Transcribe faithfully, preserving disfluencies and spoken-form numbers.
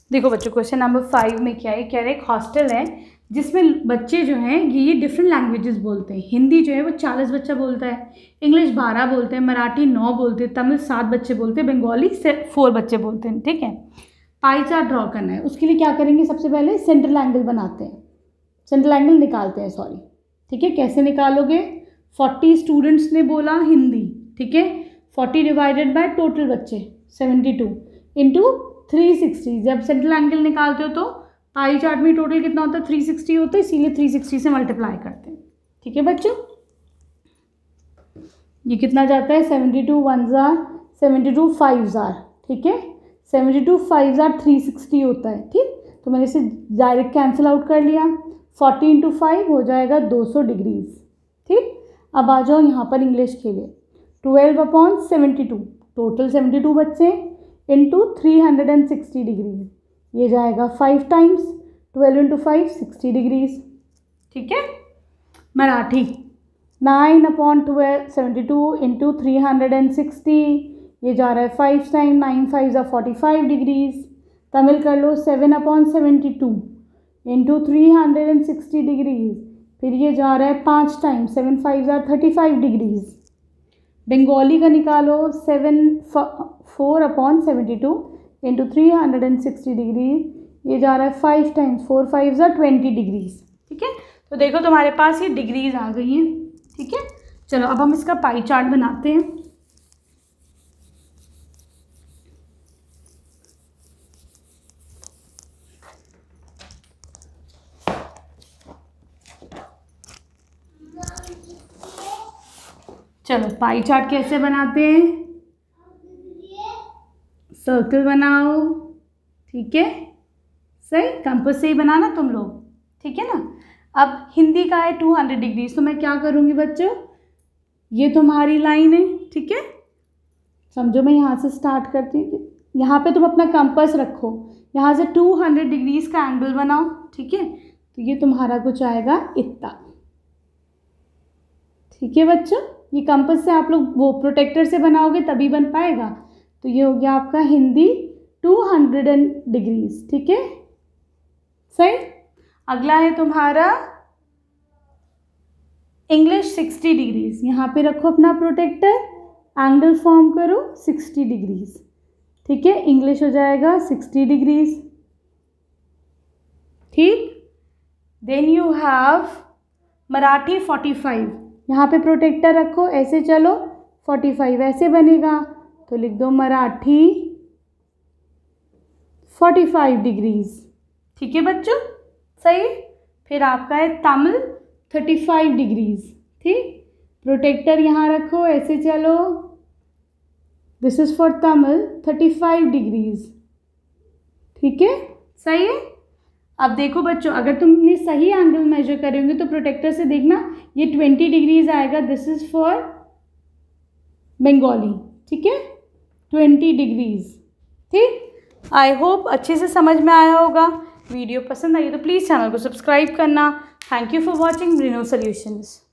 देखो बच्चों, question number five में क्या है, कह रहे एक हॉस्टल है जिसमें बच्चे जो हैं ये डिफरेंट लैंग्वेजेस बोलते हैं। हिंदी जो है वो चालीस बच्चा बोलता है, इंग्लिश बारह बोलते हैं, मराठी नौ बोलते हैं, तमिल सात बच्चे बोलते हैं, बंगाली से फोर बच्चे बोलते हैं। ठीक है, पाई चार्ट ड्रॉ करना है। उसके लिए क्या करेंगे, सबसे पहले सेंट्रल एंगल बनाते हैं, सेंट्रल एंगल निकालते हैं, सॉरी। ठीक है, कैसे निकालोगे, फोर्टी स्टूडेंट्स ने बोला हिंदी, ठीक है, फोर्टी डिवाइडेड बाय टोटल बच्चे seventy two into three sixty. जब सेंट्रल एंगल निकालते हो तो पाई चार्ट में टोटल कितना होता है, थ्री सिक्सटी होता है, इसीलिए थ्री सिक्सटी से मल्टीप्लाई करते हैं। ठीक है बच्चों, ये कितना जाता है, सेवेंटी टू वन जार, सेवेंटी टू फाइव जार, ठीक है, सेवेंटी टू फाइव जार थ्री सिक्सटी होता है। ठीक, तो मैंने इसे डायरेक्ट कैंसिल आउट कर लिया, फोर्टी इंटू फाइव हो जाएगा दो सौ डिग्रीज। ठीक, अब आ जाओ यहाँ पर इंग्लिश के लिए, twelve upon seventy two, total seventy two बच्चे into three hundred and sixty degrees, ये जाएगा five times, twelve into five sixty degrees. ठीक है, Marathi nine upon twelve seventy two into three hundred and sixty, ये जा रहा है फाइव टाइम, नाइन फाइव ज़ा फोर्टी फाइव डिग्रीज। तमिल कर लो, seven upon seventy two into three hundred and sixty degrees, फिर ये जा रहा है पाँच टाइम, सेवन फाइव ज़ा थर्टी फाइव डिग्रीज। बंगाली का निकालो, seven four upon seventy two into three hundred and sixty degree, ये जा रहा है फाइव टाइम्स, फोर फाइव ज़ा ट्वेंटी डिग्रीज। ठीक है, तो देखो तुम्हारे पास ये डिग्रीज आ गई हैं। ठीक है, चलो अब हम इसका पाई चार्ट बनाते हैं। चलो पाई चार्ट कैसे बनाते हैं, सर्कल बनाओ। ठीक है, सही, कंपास से ही बनाना तुम लोग। ठीक है ना, अब हिंदी का है टू हंड्रेड डिग्रीज, तो मैं क्या करूँगी बच्चों, ये तुम्हारी लाइन है। ठीक है, समझो मैं यहाँ से स्टार्ट करती हूँ, यहाँ पे तुम अपना कंपास रखो, यहाँ से टू हंड्रेड डिग्रीज का एंगल बनाओ। ठीक है, तो ये तुम्हारा कुछ आएगा इतना। ठीक है बच्चों, ये कंपास से आप लोग वो प्रोटेक्टर से बनाओगे तभी बन पाएगा। तो ये हो गया आपका हिंदी टू हंड्रेड डिग्रीज। ठीक है, सही। अगला है तुम्हारा इंग्लिश सिक्सटी डिग्रीज, यहाँ पे रखो अपना प्रोटेक्टर, एंगल फॉर्म करो सिक्सटी डिग्रीज। ठीक है, इंग्लिश हो जाएगा सिक्सटी डिग्रीज। ठीक, then you have Marathi forty five, यहाँ पे प्रोटेक्टर रखो, ऐसे चलो, फोर्टी फाइव ऐसे बनेगा, तो लिख दो मराठी फोर्टी फाइव डिग्रीज। ठीक है बच्चों, सही। फिर आपका है तमिल थर्टी फाइव डिग्रीज। ठीक, प्रोटेक्टर यहाँ रखो, ऐसे चलो, this is for Tamil thirty five degrees. ठीक है, सही है। अब देखो बच्चों, अगर तुमने सही एंगल मेजर करेंगे तो प्रोटेक्टर से देखना ये ट्वेंटी डिग्रीज आएगा, दिस इज फॉर बंगाली। ठीक है, ट्वेंटी डिग्रीज। ठीक, आई होप अच्छे से समझ में आया होगा। वीडियो पसंद आई तो प्लीज़ चैनल को सब्सक्राइब करना। Thank you for watching Brino solutions.